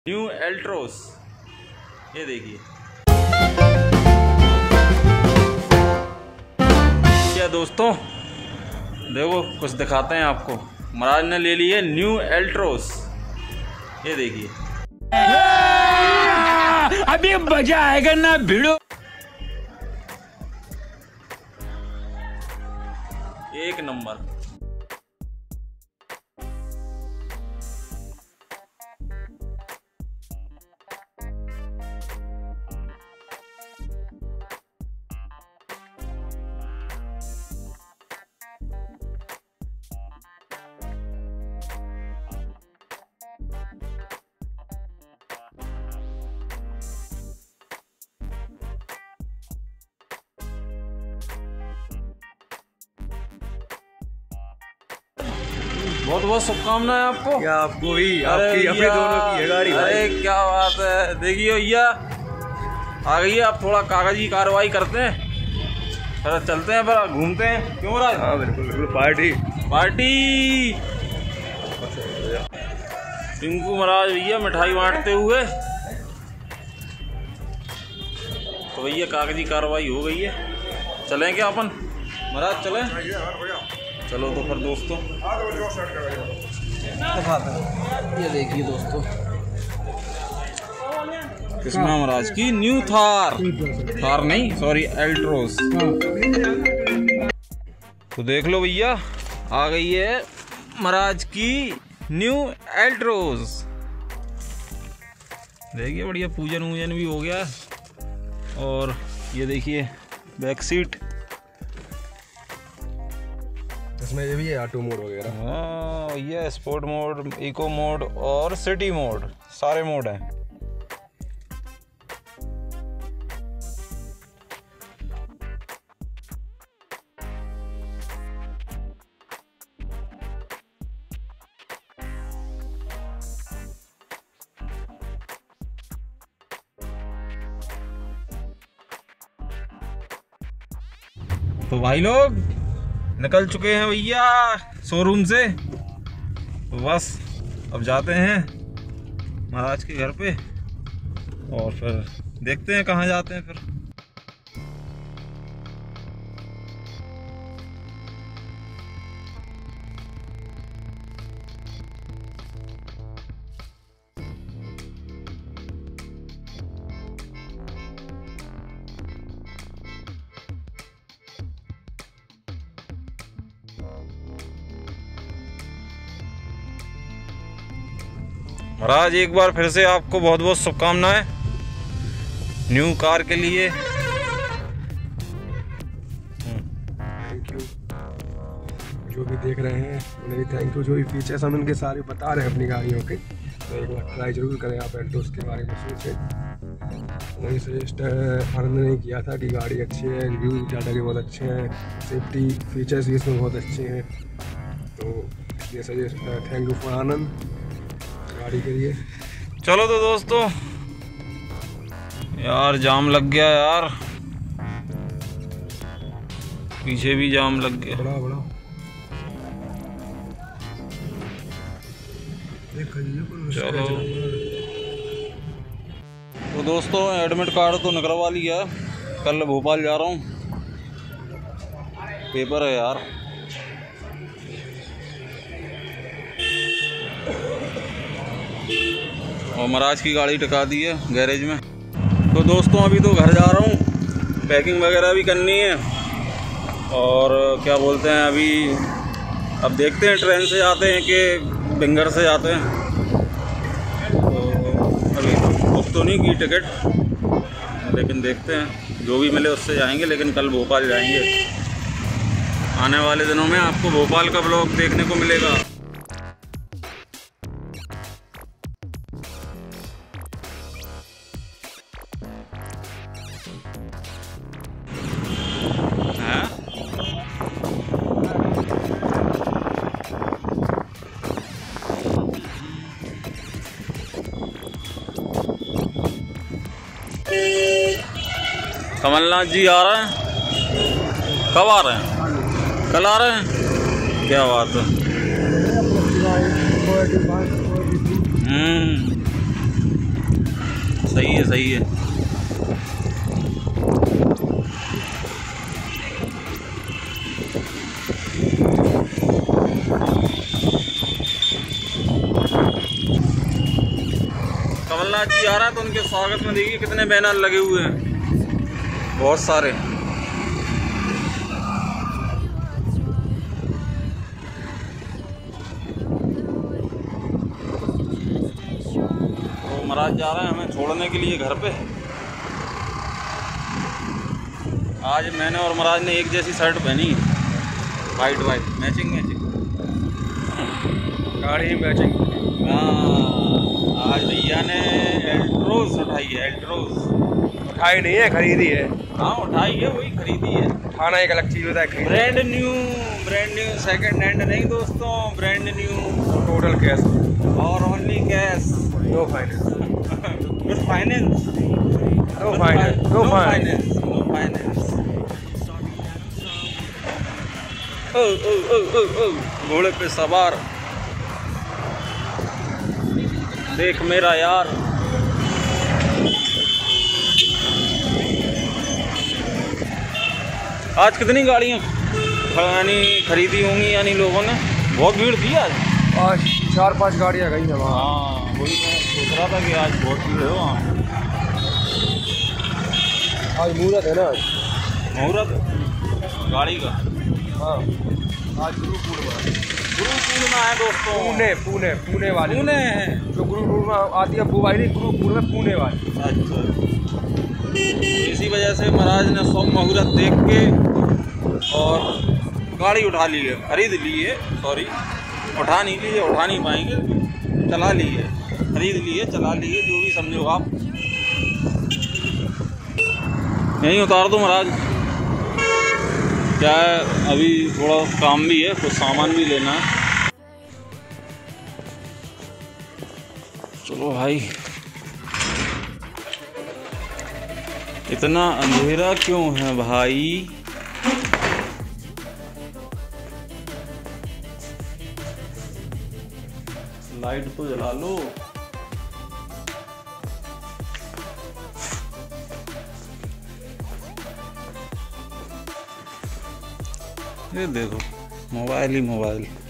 New Altroz, ये देखिए। क्या दोस्तों, देखो कुछ दिखाते हैं आपको। महाराज ने ले ली है न्यू एल्ट्रोस, ये देखिए। अभी मजा आएगा ना भिड़ो। एक नंबर। बहुत बहुत शुभकामनाएं आपको। क्या आपको भी, आपकी अपने दोनों की है गाड़ी। अरे क्या बात है, देखिए भैया आ गई है। आप थोड़ा कागजी कार्रवाई करते हैं, फिर चलते हैं, फिर घूमते हैं। क्यों महाराज? हाँ बिल्कुल बिल्कुल। Party party. टिंकू महाराज भैया मिठाई बांटते हुए। तो भैया कागजी कार्रवाई हो गई है। चलें क्या अपन महाराज? चलें। चलो तो फिर दोस्तों दिखाते हैं। ये देखिए दोस्तों, कृष्णा महाराज की न्यू थार नहीं, सॉरी, एल्ट्रोस। तो देख लो भैया, आ गई है महाराज की न्यू एल्ट्रोस। देखिए बढ़िया पूजन वूजन भी हो गया। और ये देखिए बैक सीट, इसमें ये भी है ऑटो मोड वगैरह। हाँ, ये स्पोर्ट मोड, इको मोड और सिटी मोड, सारे मोड हैं। तो भाई लोग निकल चुके हैं भैया शोरूम से। तो बस अब जाते हैं महाराज के घर पे और फिर देखते हैं कहाँ जाते हैं फिर। महाराज एक बार फिर से आपको बहुत बहुत शुभकामनाएं न्यू कार के लिए। थैंक यू जो भी देख रहे हैं उन्हें भी थैंक यू। जो भी फीचर्स हम इनके सारे बता रहे हैं अपनी गाड़ियों के, तो एक बार ट्राई जरूर करें आप एल्ट्रोस के बारे में सोचें। वही सजेस्ट आनंद ने किया था कि गाड़ी अच्छी है, रिव्यू ज़्यादा के बहुत अच्छे हैं, सेफ्टी फीचर्स भी इसमें बहुत अच्छे हैं। तो इसलिए suggest thank you for Anand गाड़ी के लिए। चलो तो दोस्तों, यार जाम लग गया यार, पीछे भी जाम लग गया बड़ा चलो तो दोस्तों, एडमिट कार्ड तो निकलवा लिया, कल भोपाल जा रहा हूँ, पेपर है यार। और महाराज की गाड़ी टिका दी है गैरेज में। तो दोस्तों अभी तो घर जा रहा हूँ, पैकिंग वगैरह भी करनी है। और क्या बोलते हैं, अभी अब देखते हैं ट्रेन से जाते हैं कि बिंगर से जाते हैं। तो अभी बुक तो नहीं की टिकट, लेकिन देखते हैं जो भी मिले उससे जाएंगे। लेकिन कल भोपाल जाएंगे। आने वाले दिनों में आपको भोपाल का ब्लॉग देखने को मिलेगा। कमलनाथ जी आ रहे हैं, कब आ रहे हैं? कल आ रहे हैं, क्या बात है। सही है सही है। कमलनाथ जी आ रहा है तो उनके स्वागत में देखिए कितने बैनर लगे हुए हैं, बहुत सारे। तो महाराज जा रहे हैं हमें छोड़ने के लिए घर पे। आज मैंने और महाराज ने एक जैसी शर्ट पहनी है, वाइट वाइट, मैचिंग मैचिंग, गाड़ी मैचिंग। हाँ, आज भैया ने एल्ट्रोज उठाई है, एल्ट्रोज। उठाई नहीं है, खरीदी है। हाँ उठाई है, वही खरीदी है। उठाना एक अलग चीज़ होता है, ब्रांड न्यू सेकंड हैंड नहीं दोस्तों, ब्रांड न्यू, टोटल कैश और only cash, no finance. With finance, no finance, no finance, no finance. ओ ओ ओ ओ ओ, घोड़े पे सवार देख मेरा यार। आज कितनी गाड़ियाँ खरीदी होंगी यानी लोगों ने, बहुत भीड़ थी आज। 4-5 गाड़ियाँ गई हैं वहाँ। हाँ वही मैं सोच रहा था कि आज बहुत भीड़ है वहाँ। आज मुहूर्त है ना, मुहूर्त गाड़ी का। हाँ आज गुरु पूर्णिमा है दोस्तों। पुणे वाली, पुणे है जो गुरु पूर्णिमा आती है वो वाली, गुरु पूर्णिमा पुणे वाली। अच्छा, इसी वजह से महाराज ने सब मुहूर्त देख के और गाड़ी उठा ली है, खरीद ली है, सॉरी उठा नहीं ली है, उठा नहीं पाएंगे, चला ली है, खरीद ली है, चला ली है, जो भी समझो आप। यहीं उतार दो महाराज, क्या है अभी थोड़ा काम भी है, कुछ सामान भी लेना है। चलो भाई, इतना अंधेरा क्यों है भाई? लाइट तो जला लो। ये देखो मोबाइल ही मोबाइल।